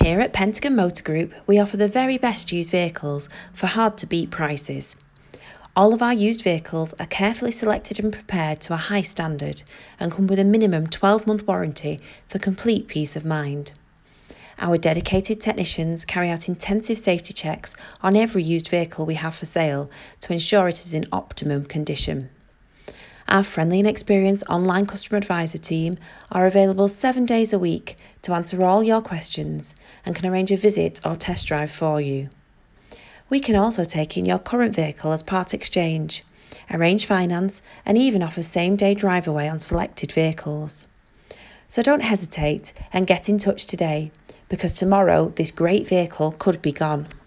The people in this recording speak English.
Here at Pentagon Motor Group, we offer the very best used vehicles for hard-to-beat prices. All of our used vehicles are carefully selected and prepared to a high standard and come with a minimum 12-month warranty for complete peace of mind. Our dedicated technicians carry out intensive safety checks on every used vehicle we have for sale to ensure it is in optimum condition. Our friendly and experienced online customer advisor team are available 7 days a week to answer all your questions and can arrange a visit or test drive for you. We can also take in your current vehicle as part exchange, arrange finance and even offer same-day drive away on selected vehicles. So don't hesitate and get in touch today, because tomorrow this great vehicle could be gone.